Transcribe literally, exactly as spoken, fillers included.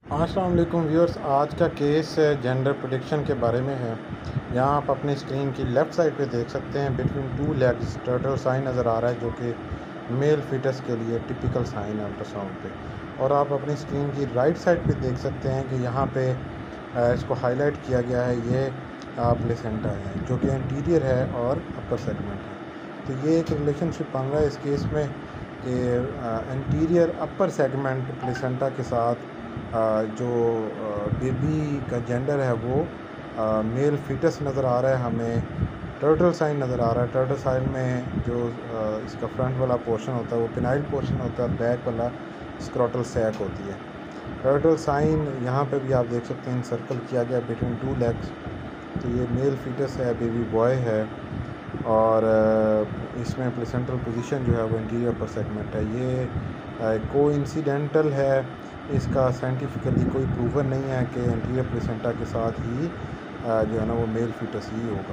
अस्सलाम वालेकुम व्यूअर्स। आज का केस जेंडर प्रेडिक्शन के बारे में है। यहाँ आप अपनी स्क्रीन की लेफ़्ट साइड पे देख सकते हैं between two legs turtle sign नज़र आ रहा है, जो कि मेल फीटस के लिए टिपिकल साइन है अल्ट्रासाउंड पे। और आप अपनी स्क्रीन की राइट साइड पे देख सकते हैं कि यहाँ पे इसको हाईलाइट किया गया है। ये प्लेसेंटा है जो कि एंटीरियर है और अपर सेगमेंट है। तो ये एक रिलेशनशिप बन रहा है इस केस में कि एंटीरियर अपर सेगमेंट प्लेसेंटा के साथ जो बेबी का जेंडर है वो मेल फीटस नज़र आ रहा है। हमें टर्टल साइन नज़र आ रहा है। टर्टल साइन में जो इसका फ्रंट वाला पोर्शन होता है वो पिनाइल पोर्शन होता है, बैक वाला स्क्रोटल सैक होती है। टर्टल साइन यहाँ पे भी आप देख सकते हैं सर्कल किया गया बिटवीन टू लेग्स। तो ये मेल फीटस है, बेबी बॉय है और इसमें प्लेसेंटल पोजीशन जो है वो इंटीरियर पर सेगमेंट है। ये कोइंसिडेंटल है, इसका साइंटिफिकली कोई प्रूवन नहीं है कि एंटीरियर प्लेसेंटा के साथ ही जो है ना वो मेल फीटस ही होगा।